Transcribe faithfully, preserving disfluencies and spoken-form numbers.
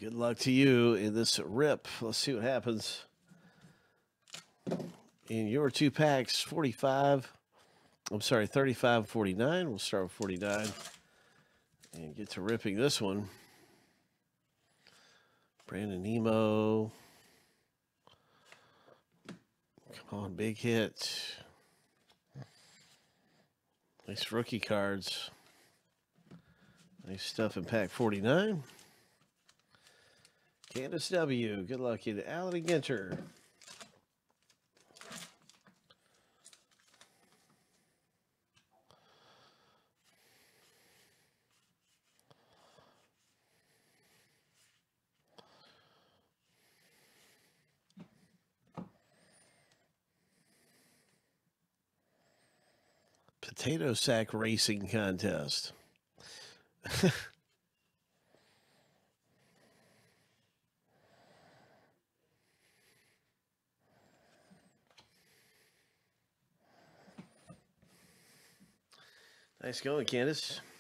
Good luck to you in this rip. Let's see what happens. In your two packs, forty-five. I'm sorry, thirty-five, forty-nine. We'll start with forty-nine and get to ripping this one. Brandon Nemo. Come on, big hit. Nice rookie cards. Nice stuff in pack forty-nine. Candice W. Good luck in Alan and Ginter. Potato sack racing contest. Nice going, Candice.